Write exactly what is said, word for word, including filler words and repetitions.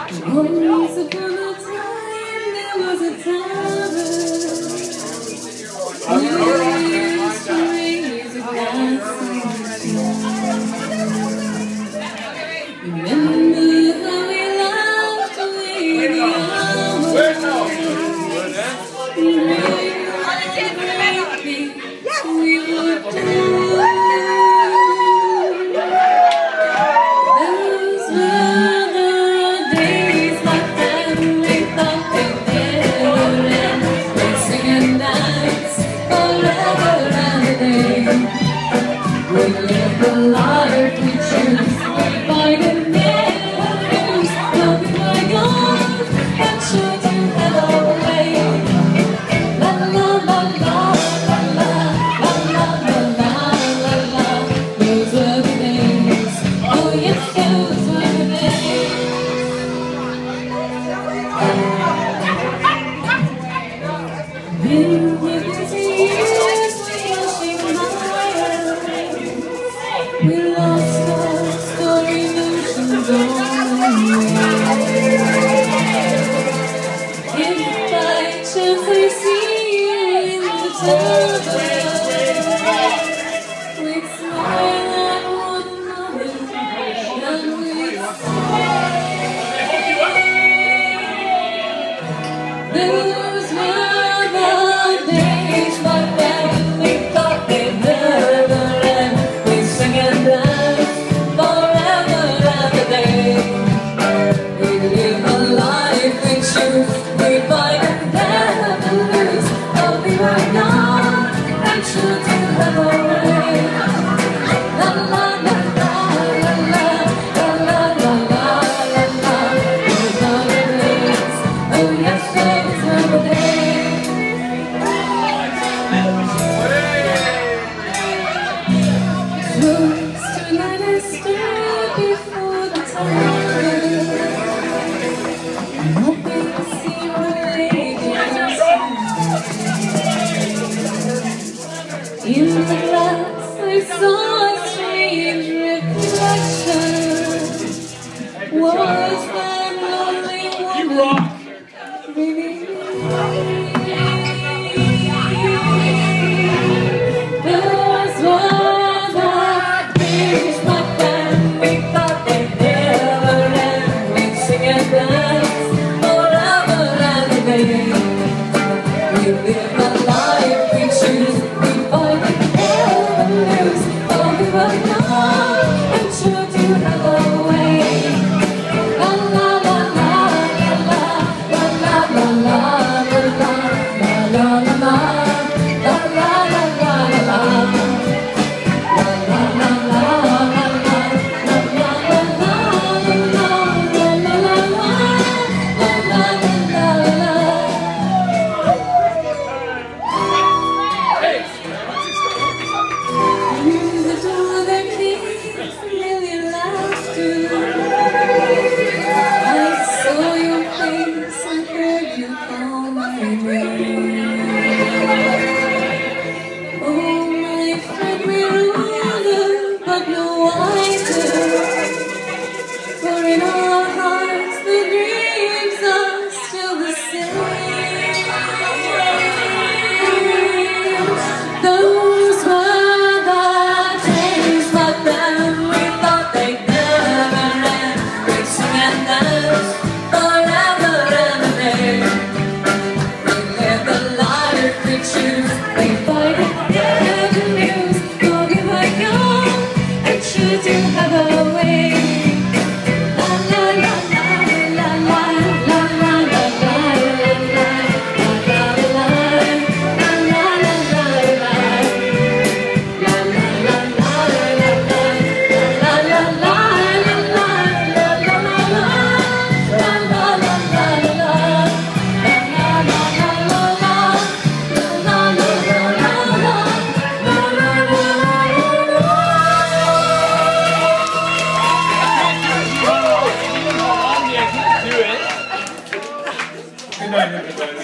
Once upon a time, there was a tavern. We used to raise a glass of remember how we laughed away the hours. We would do. Those were the days like that we thought they never end. We'd sing and dance forever and a day. We live the life we choose. We find it never lose. Though we were young and sure to head our way. La la la la la la la la la la la la. Those were the days. Oh yes, those were the days. Been with us years, we rushing higher. We lost our story notions on the way. If by chance I see you in the Tavern, we'd smile at one another and we'd say, those were the days like that we thought they'd never end. We'd sing and dance forever and a day. We'd live a life we choose. We'd fight and never lose. Though we were young and true to have our way. La la la la la la la la la la la. Those are the days. Oh yes, those are the days. Close tonight I stood before the Tavern. Hoping to see my lady in the glass. I saw a strange reflection. Was that lonely woman really me? Those were the days like that we thought they'd never end. We'd sing and dance forever and a day. We live a life we choose. We fight and never lose. Oh, we were young and true to have our way. La la la la la la la la la la la la la la la. La la la la la la. La la la la la la. La la la la la la. La la la la. La la la la la. Through the door there came familiar laughter. I saw your face and heard you call my name. Oh, my friend, we're older, but no wiser. For in our hearts the dreams are still the same. Those were the days like that we thought they'd never end. We'd sing and dance forever and a day. We live the life we choose. We fight and never lose. For we were young and true to have our way. La la la la la la la la la la la la la la la la la. Good night, everybody.